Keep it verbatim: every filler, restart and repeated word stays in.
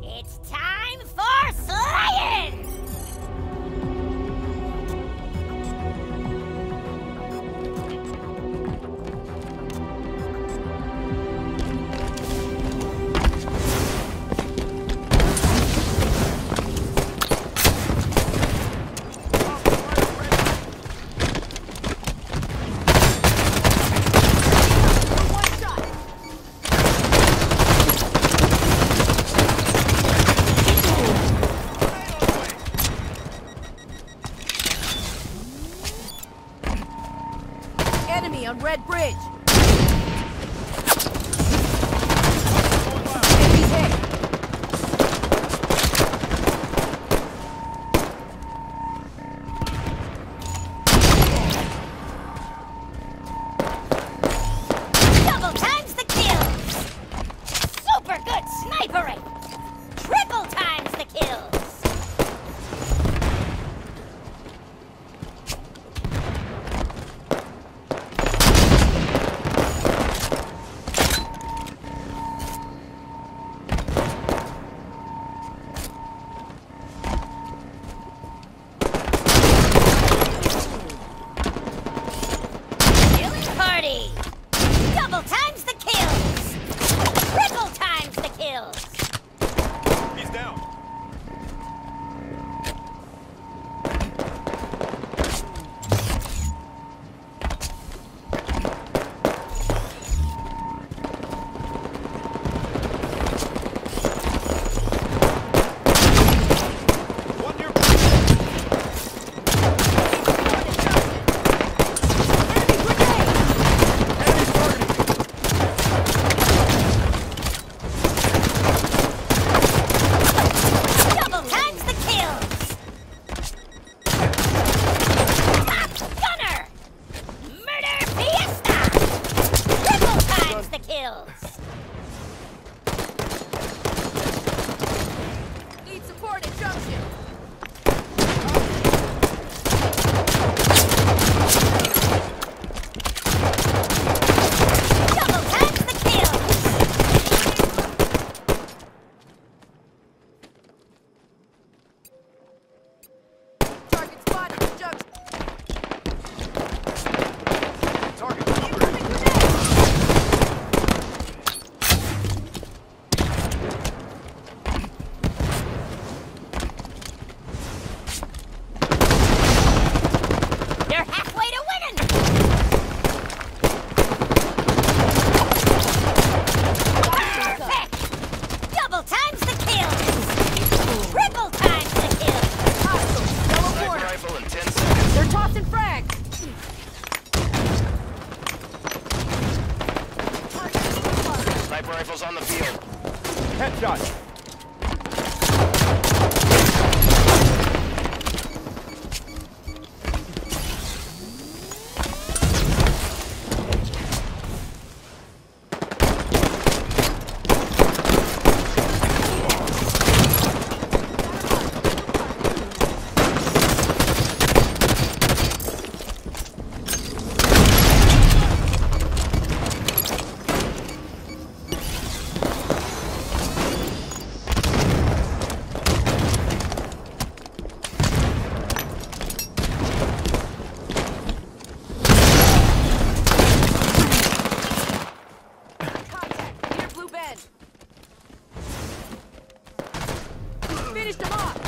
It's time for slaying! Enemy on Red Bridge. Enemy's hit. Double times the kills! Super good snipering! Triple times the kills! Party! Double times the kills! Triple times the kills! He's down. Need support at junction. Double times the kills! Target spotted at junction. Target. You're halfway to winning! Perfect! Double times the kills! Triple times the kills! Hostiles. Yellow Sniper border. rifle in ten seconds. They're tossing frags. Sniper rifle's on the field. Headshot. Contact. Near Blue Bend. Finished them off.